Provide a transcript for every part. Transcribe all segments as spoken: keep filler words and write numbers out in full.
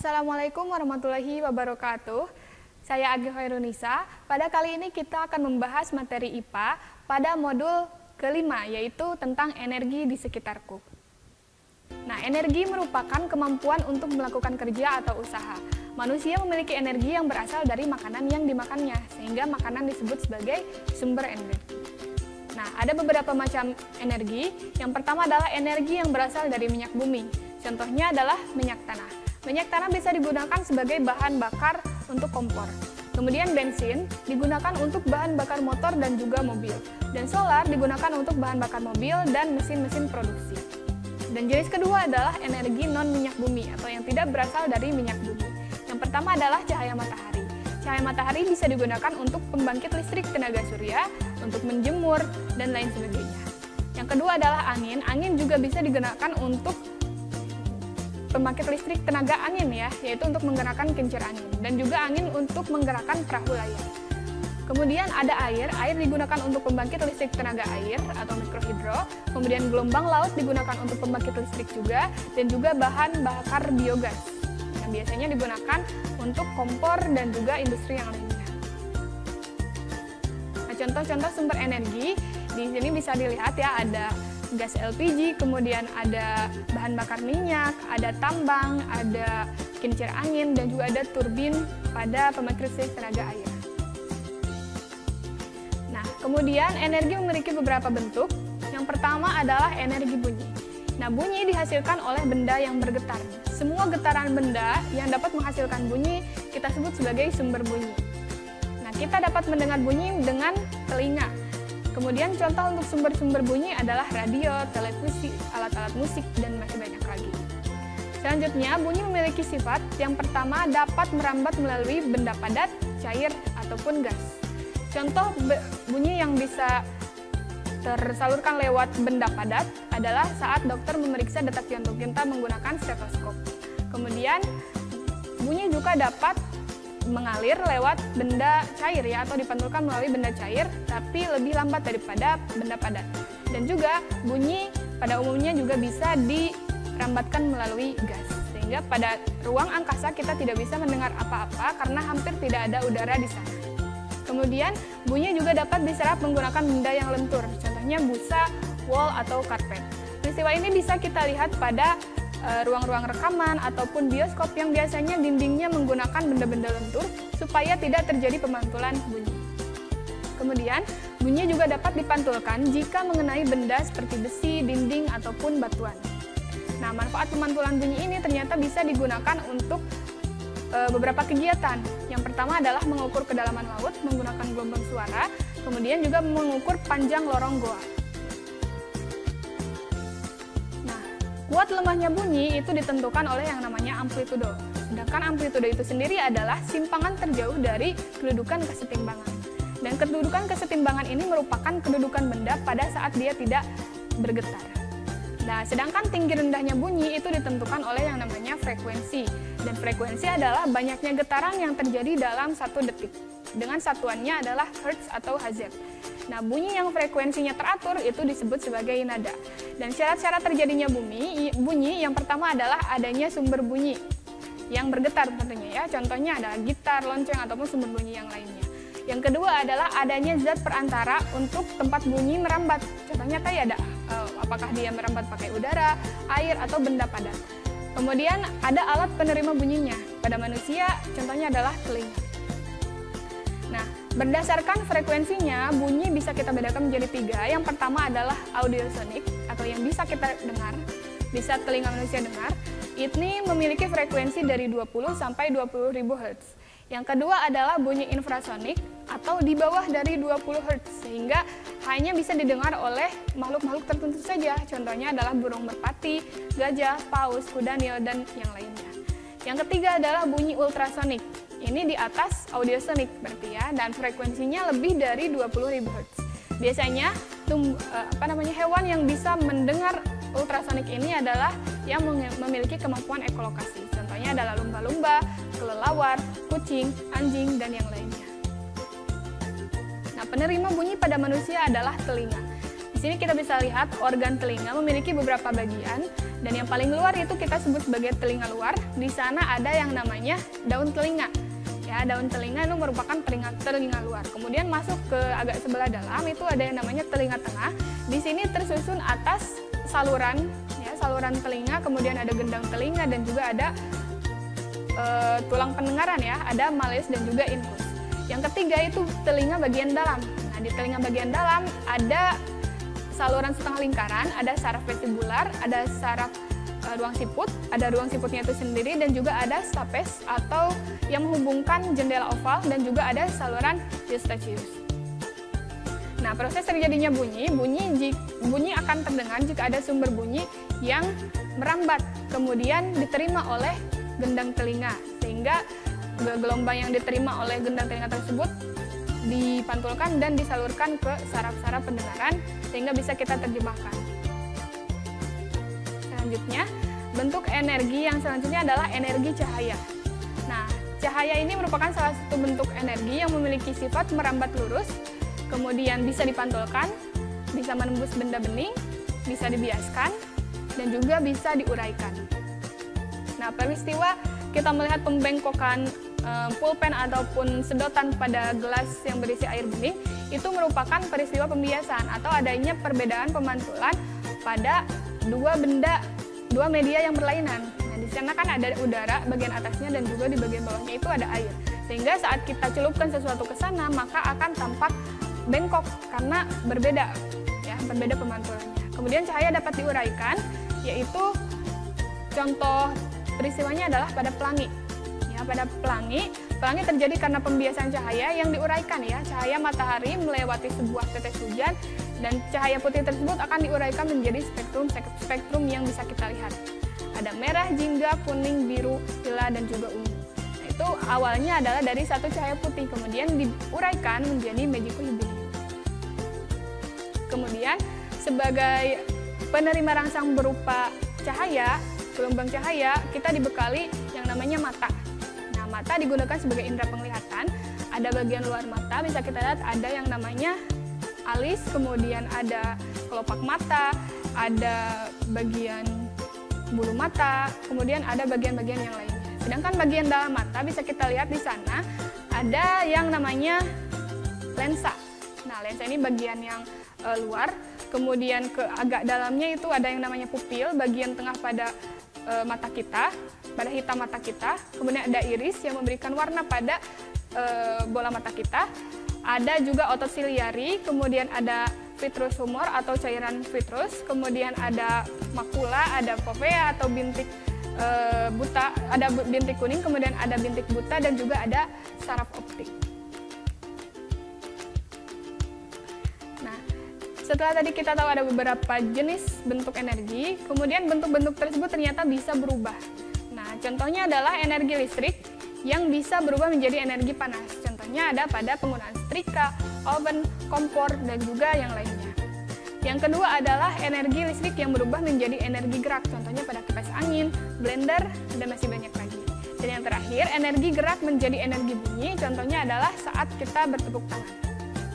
Assalamualaikum warahmatullahi wabarakatuh. Saya Agi Khairunisa. Pada kali ini kita akan membahas materi I P A pada modul kelima, yaitu tentang energi di sekitarku. Nah, energi merupakan kemampuan untuk melakukan kerja atau usaha. Manusia memiliki energi yang berasal dari makanan yang dimakannya, sehingga makanan disebut sebagai sumber energi. Nah, ada beberapa macam energi. Yang pertama adalah energi yang berasal dari minyak bumi. Contohnya adalah minyak tanah. Minyak tanah bisa digunakan sebagai bahan bakar untuk kompor. Kemudian bensin digunakan untuk bahan bakar motor dan juga mobil. Dan solar digunakan untuk bahan bakar mobil dan mesin-mesin produksi. Dan jenis kedua adalah energi non-minyak bumi atau yang tidak berasal dari minyak bumi. Yang pertama adalah cahaya matahari. Cahaya matahari bisa digunakan untuk pembangkit listrik tenaga surya, untuk menjemur, dan lain sebagainya. Yang kedua adalah angin. Angin juga bisa digunakan untuk pembangkit listrik tenaga angin ya, yaitu untuk menggerakkan kincir angin, dan juga angin untuk menggerakkan perahu layar. Kemudian ada air, air digunakan untuk pembangkit listrik tenaga air atau mikrohidro, kemudian gelombang laut digunakan untuk pembangkit listrik juga, dan juga bahan bakar biogas, yang biasanya digunakan untuk kompor dan juga industri yang lainnya. Nah, contoh-contoh sumber energi, di sini bisa dilihat ya, ada gas L P G, kemudian ada bahan bakar minyak, ada tambang, ada kincir angin, dan juga ada turbin pada pembangkit listrik tenaga air. Nah, kemudian energi memiliki beberapa bentuk. Yang pertama adalah energi bunyi. Nah, bunyi dihasilkan oleh benda yang bergetar. Semua getaran benda yang dapat menghasilkan bunyi kita sebut sebagai sumber bunyi. Nah, kita dapat mendengar bunyi dengan telinga. Kemudian contoh untuk sumber-sumber bunyi adalah radio, televisi, alat-alat musik, dan masih banyak lagi. Selanjutnya, bunyi memiliki sifat yang pertama dapat merambat melalui benda padat, cair, ataupun gas. Contoh bunyi yang bisa tersalurkan lewat benda padat adalah saat dokter memeriksa detak jantung kita menggunakan stetoskop. Kemudian, bunyi juga dapat mengalir lewat benda cair ya, atau dipantulkan melalui benda cair, tapi lebih lambat daripada benda padat. Dan juga bunyi pada umumnya juga bisa dirambatkan melalui gas, sehingga pada ruang angkasa kita tidak bisa mendengar apa-apa karena hampir tidak ada udara di sana. Kemudian bunyi juga dapat diserap menggunakan benda yang lentur, contohnya busa, wol, atau karpet. Peristiwa ini bisa kita lihat pada ruang-ruang rekaman ataupun bioskop yang biasanya dindingnya menggunakan benda-benda lentur supaya tidak terjadi pemantulan bunyi. Kemudian, bunyi juga dapat dipantulkan jika mengenai benda seperti besi, dinding, ataupun batuan. Nah, manfaat pemantulan bunyi ini ternyata bisa digunakan untuk e, beberapa kegiatan. Yang pertama adalah mengukur kedalaman laut menggunakan gelombang suara, kemudian juga mengukur panjang lorong goa. Kuat lemahnya bunyi itu ditentukan oleh yang namanya amplitudo. Sedangkan amplitudo itu sendiri adalah simpangan terjauh dari kedudukan kesetimbangan. Dan kedudukan kesetimbangan ini merupakan kedudukan benda pada saat dia tidak bergetar. Nah, sedangkan tinggi rendahnya bunyi itu ditentukan oleh yang namanya frekuensi. Dan frekuensi adalah banyaknya getaran yang terjadi dalam satu detik. Dengan satuannya adalah hertz atau H Z. Nah, bunyi yang frekuensinya teratur itu disebut sebagai nada. Dan syarat-syarat terjadinya bunyi, bunyi yang pertama adalah adanya sumber bunyi yang bergetar tentunya ya. Contohnya ada gitar, lonceng, ataupun sumber bunyi yang lainnya. Yang kedua adalah adanya zat perantara untuk tempat bunyi merambat. Contohnya tadi ada eh, apakah dia merambat pakai udara, air, atau benda padat. Kemudian ada alat penerima bunyinya. Pada manusia contohnya adalah telinga. Nah, berdasarkan frekuensinya, bunyi bisa kita bedakan menjadi tiga. Yang pertama adalah audiosonik, atau yang bisa kita dengar, bisa telinga manusia dengar. Ini memiliki frekuensi dari dua puluh sampai dua puluh ribu hertz. Yang kedua adalah bunyi infrasonik, atau di bawah dari dua puluh hertz, sehingga hanya bisa didengar oleh makhluk-makhluk tertentu saja. Contohnya adalah burung merpati, gajah, paus, kuda nil, dan yang lainnya. Yang ketiga adalah bunyi ultrasonik. Ini di atas audiosonik berarti ya, dan frekuensinya lebih dari dua puluh ribu hertz. Biasanya tum, apa namanya hewan yang bisa mendengar ultrasonik ini adalah yang memiliki kemampuan ekolokasi. Contohnya adalah lumba-lumba, kelelawar, kucing, anjing, dan yang lainnya. Nah, penerima bunyi pada manusia adalah telinga. sini kita bisa lihat organ telinga memiliki beberapa bagian, dan yang paling luar itu kita sebut sebagai telinga luar. Di sana ada yang namanya daun telinga. Ya, daun telinga itu merupakan telinga telinga luar. Kemudian masuk ke agak sebelah dalam itu ada yang namanya telinga tengah. Di sini tersusun atas saluran, ya, saluran telinga, kemudian ada gendang telinga dan juga ada e, tulang pendengaran, ya, ada malis dan juga infus. Yang ketiga itu telinga bagian dalam. Nah, di telinga bagian dalam ada saluran setengah lingkaran, ada saraf vestibular, ada saraf e, ruang siput, ada ruang siputnya itu sendiri, dan juga ada stapes atau yang menghubungkan jendela oval, dan juga ada saluran eustachius. Nah, proses terjadinya bunyi, bunyi bunyi akan terdengar jika ada sumber bunyi yang merambat, kemudian diterima oleh gendang telinga, sehingga gelombang yang diterima oleh gendang telinga tersebut dipantulkan dan disalurkan ke saraf-saraf pendengaran, sehingga bisa kita terjemahkan. Selanjutnya, bentuk energi yang selanjutnya adalah energi cahaya. Nah, cahaya ini merupakan salah satu bentuk energi yang memiliki sifat merambat lurus, kemudian bisa dipantulkan, bisa menembus benda bening, bisa dibiaskan, dan juga bisa diuraikan. Nah, peristiwa kita melihat pembengkokan e, pulpen ataupun sedotan pada gelas yang berisi air bening, itu merupakan peristiwa pembiasan atau adanya perbedaan pemantulan pada dua benda, dua media yang berlainan. Nah, di sana kan ada udara bagian atasnya dan juga di bagian bawahnya itu ada air. Sehingga saat kita celupkan sesuatu ke sana, maka akan tampak bengkok karena berbeda, ya, berbeda pemantulannya. Kemudian cahaya dapat diuraikan, yaitu contoh peristiwanya adalah pada pelangi. Ya, pada pelangi, pelangi terjadi karena pembiasan cahaya yang diuraikan, ya. Cahaya matahari melewati sebuah tetes hujan dan cahaya putih tersebut akan diuraikan menjadi spektrum spektrum yang bisa kita lihat. Ada merah, jingga, kuning, biru, lila, dan juga ungu. Nah, itu awalnya adalah dari satu cahaya putih, kemudian diuraikan menjadi magico hibium. Kemudian sebagai penerima rangsang berupa cahaya, gelombang cahaya, kita dibekali yang namanya mata. Nah, mata digunakan sebagai indera penglihatan. Ada bagian luar mata, bisa kita lihat ada yang namanya alis, kemudian ada kelopak mata, ada bagian bulu mata, kemudian ada bagian-bagian yang lainnya. Sedangkan bagian dalam mata bisa kita lihat di sana ada yang namanya lensa. Nah, lensa ini bagian yang e, luar, kemudian ke agak dalamnya itu ada yang namanya pupil, bagian tengah pada e, mata kita, pada hitam mata kita, kemudian ada iris yang memberikan warna pada e, bola mata kita, ada juga otot siliari, kemudian ada vitreous humor atau cairan vitreous, kemudian ada makula, ada fovea atau bintik e, buta, ada bintik kuning, kemudian ada bintik buta, dan juga ada saraf optik. Setelah tadi kita tahu ada beberapa jenis bentuk energi, kemudian bentuk-bentuk tersebut ternyata bisa berubah. Nah, contohnya adalah energi listrik yang bisa berubah menjadi energi panas. Contohnya ada pada penggunaan setrika, oven, kompor, dan juga yang lainnya. Yang kedua adalah energi listrik yang berubah menjadi energi gerak. Contohnya pada kipas angin, blender, dan masih banyak lagi. Dan yang terakhir, energi gerak menjadi energi bunyi. Contohnya adalah saat kita bertepuk tangan.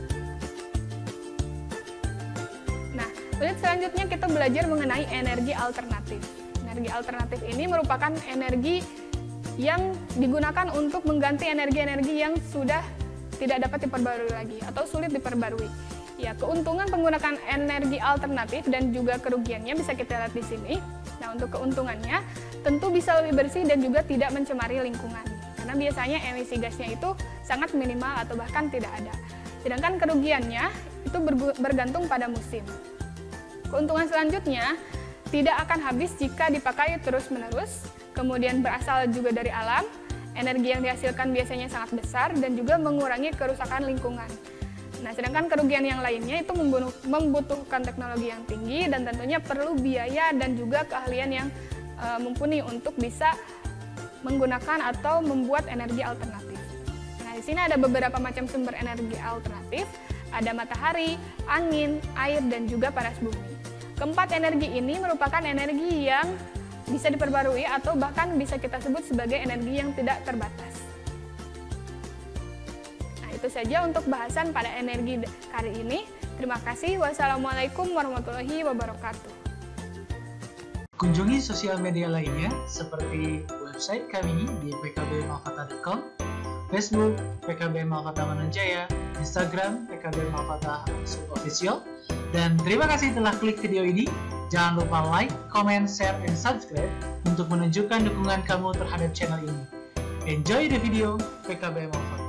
Lanjut selanjutnya kita belajar mengenai energi alternatif. Energi alternatif ini merupakan energi yang digunakan untuk mengganti energi-energi yang sudah tidak dapat diperbarui lagi atau sulit diperbarui. Ya, keuntungan penggunaan energi alternatif dan juga kerugiannya bisa kita lihat di sini. Nah, untuk keuntungannya tentu bisa lebih bersih dan juga tidak mencemari lingkungan. Karena biasanya emisi gasnya itu sangat minimal atau bahkan tidak ada. Sedangkan kerugiannya itu bergantung pada musim. Keuntungan selanjutnya tidak akan habis jika dipakai terus-menerus, kemudian berasal juga dari alam, energi yang dihasilkan biasanya sangat besar dan juga mengurangi kerusakan lingkungan. Nah, sedangkan kerugian yang lainnya itu membutuhkan teknologi yang tinggi dan tentunya perlu biaya dan juga keahlian yang e, mumpuni untuk bisa menggunakan atau membuat energi alternatif. Nah, di sini ada beberapa macam sumber energi alternatif, ada matahari, angin, air, dan juga panas bumi. Keempat energi ini merupakan energi yang bisa diperbarui atau bahkan bisa kita sebut sebagai energi yang tidak terbatas. Nah, itu saja untuk bahasan pada energi kali ini. Terima kasih. Wassalamualaikum warahmatullahi wabarakatuh. Kunjungi sosial media lainnya seperti website kami di p k b malfata dot com, Facebook P K B Malfata Manunjaya, Instagram P K B Malfata Official. Dan terima kasih telah klik video ini. Jangan lupa like, comment, share, and subscribe untuk menunjukkan dukungan kamu terhadap channel ini. Enjoy the video, P K B Malfata.